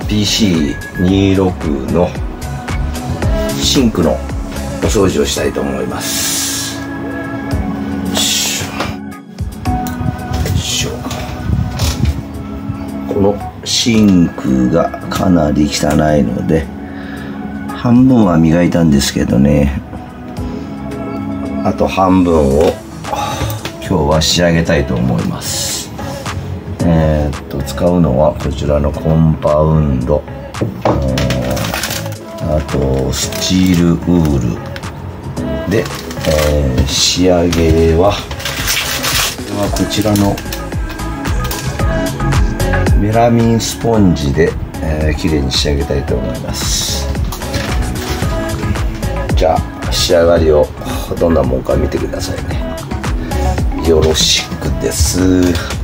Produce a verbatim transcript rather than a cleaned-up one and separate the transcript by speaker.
Speaker 1: ピーシーにじゅうろく のシンクのお掃除をしたいと思います。よいしょよいしょ。このシンクがかなり汚いので半分は磨いたんですけどね、あと半分を今日は仕上げたいと思います。えー、っと使うのはこちらのコンパウンド、あとスチールウールで、えー、仕上げはこちらのメラミンスポンジで、えー、綺麗に仕上げたいと思います。じゃあ仕上がりをどんなもんか見てくださいね。よろしくです。